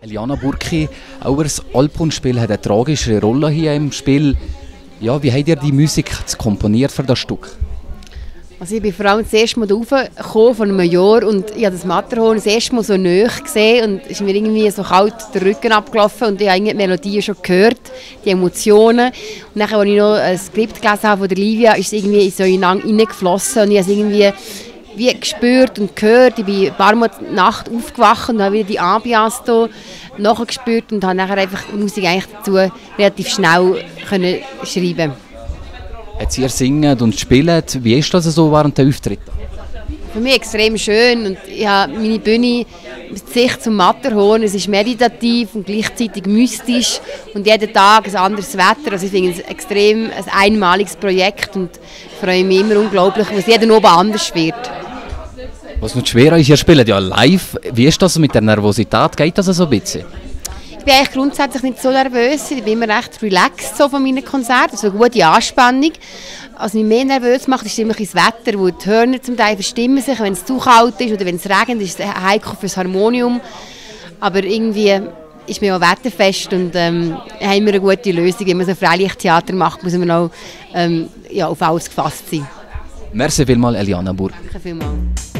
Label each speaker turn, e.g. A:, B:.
A: Eliana Burki, auch das Alphorn-Spiel hat eine tragischere Rolle hier im Spiel. Ja, wie habt ihr die Musik komponiert für das Stück?
B: Also ich bin vor allem das erste Mal raufgekommen von einem Jahr und ich habe das Matterhorn das erste Mal so nahe gesehen und es ist mir irgendwie so kalt den Rücken abgelaufen und ich habe die Melodie schon gehört, die Emotionen. Und dann, als ich noch ein Skript gelesen habe von der Livia, ist es irgendwie so hineingeflossen und ich habe es irgendwie wie gespürt und gehört. Ich bin ein paar Mal in der Nacht aufgewacht und habe wieder die Ambiance hier nachgespürt und habe nachher einfach die Musik eigentlich dazu relativ schnell können schreiben.
A: Jetzt ihr singt und spielt, wie ist das so während der Auftritte?
B: Für mich extrem schön und ich habe meine Bühne mit Sicht zum Matterhorn. Es ist meditativ und gleichzeitig mystisch und jeden Tag ein anderes Wetter. Also ich finde es extrem ein einmaliges Projekt und freue mich immer unglaublich, was jeden oben anders wird.
A: Was noch schwerer ist, ihr spielt ja live. Wie ist das mit der Nervosität? Geht das so ein bisschen?
B: Ich bin eigentlich grundsätzlich nicht so nervös. Ich bin immer recht relaxed so von meinen Konzerten. Also eine gute Anspannung. Was mich mehr nervös macht, ist immer das Wetter, wo die Hörner zum Teil verstimmen sich. Wenn es zu kalt ist oder wenn es regnet, ist es heikel für das Harmonium. Aber irgendwie ist mir auch wetterfest und haben wir eine gute Lösung. Wenn man so Freilichttheater macht, muss man auch auf alles gefasst sein.
A: Merci vielmals, Eliana Burki.
B: Danke vielmals.